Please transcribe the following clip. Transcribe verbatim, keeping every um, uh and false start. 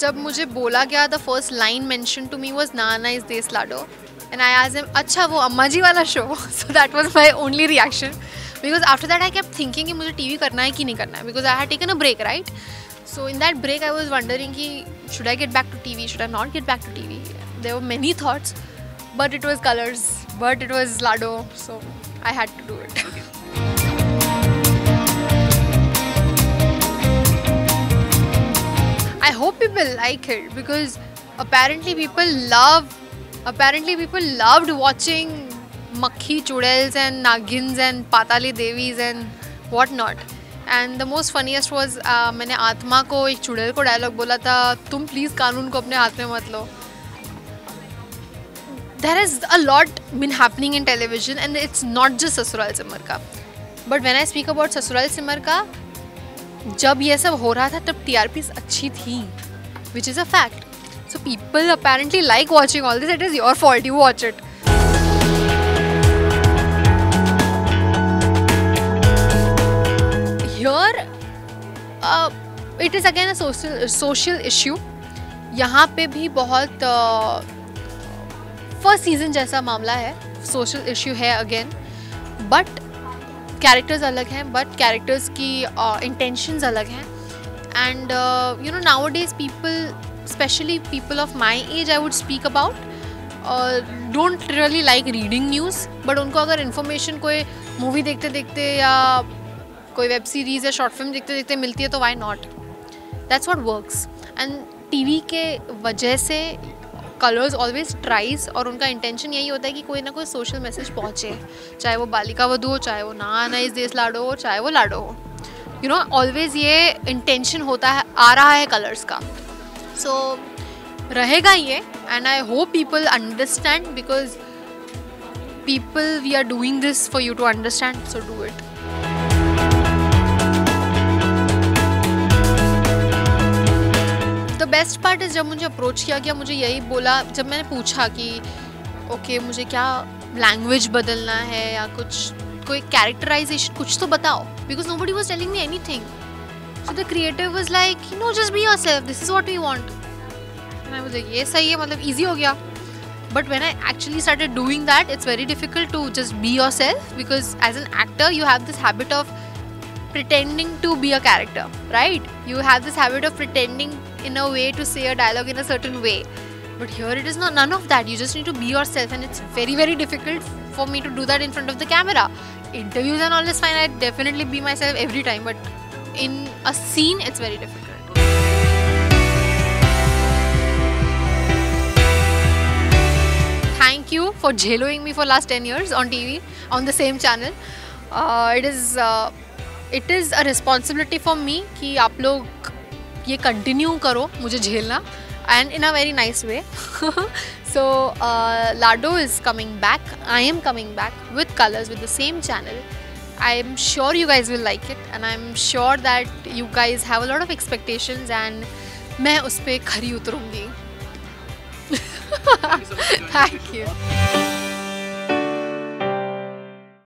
जब मुझे बोला गया the first line mentioned to me was नाना इज देस Lado and I asked him अच्छा वो अम्मा जी वाला show so that was my only reaction because after that I kept thinking कि मुझे टीवी करना है कि नहीं करना है because I had taken a break right so in that break I was wondering कि should I get back to TV should I not gate back to TV there were many thoughts but it was Colors but it was Lado so I had to do it I hope people like it because apparently people love apparently people loved watching Makhi Chudels and Nagins and Patali Devis and what not and the most funniest was uh, मैंने आत्मा को एक चुड़ैल को dialogue बोला था तुम please कानून को अपने हाथ में मत लो There is a lot been happening in television and it's not just Sasural Simar का but when I speak about Sasural Simar का जब ये सब हो रहा था तब T R Ps अच्छी थी which is a fact so people apparently like watching all this it is your fault you watch it here uh, it is again a social social issue यहाँ पे भी बहुत फर्स्ट uh, सीजन जैसा मामला है social issue है again but characters अलग हैं बट कैरेक्टर्स की इंटेंशंस uh, अलग हैं and you know nowadays people specially people of my age I would speak about don't really like reading news but उनको अगर इन्फॉर्मेशन कोई movie देखते देखते या कोई वेब सीरीज़ या शॉर्ट फिल्म देखते देखते मिलती है तो why not that's what works and TV के वजह से कलर्स ऑलवेज ट्राइज और उनका इंटेंशन यही होता है कि कोई ना कोई सोशल मैसेज पहुँचे चाहे वो बालिका वधू हो चाहे वो नाना इस देश लाडो हो चाहे वो लाडो हो यू नो ऑलवेज ये इंटेंशन होता है आ रहा है कलर्स का सो so, रहेगा ये and I hope people understand because people we are doing this for you to understand so do it the best part is जब मुझे अप्रोच किया गया मुझे यही बोला जब मैंने पूछा कि ओके okay, मुझे क्या लैंग्वेज बदलना है या कुछ कोई कैरेक्टराइजेशन कुछ तो बताओ because nobody was telling me anything so the creative was like you know just be yourself this is what we want मैं मुझे ये सही है मतलब ईजी हो गया but when I actually started doing that it's very difficult to just be yourself because as an actor you have this habit of pretending to be a character, right? You have this habit of pretending in a way to say a dialogue in a certain way. But here it is not none of that. You just need to be yourself and it's very very difficult for me to do that in front of the camera. Interviews and all is fine. I definitely be myself every time. But in a scene, it's very difficult. Thank you for jailing me for last ten years on T V, on the same channel. Uh, it is... Uh, it is a responsibility for me कि आप लोग ये continue करो मुझे झेलना and in a very nice way so Lado is coming back I am coming back with Colors with the same channel I am sure you guys will like it and I am sure that you guys have a lot of expectations and मैं उस पर खरी उतरूँगी thank you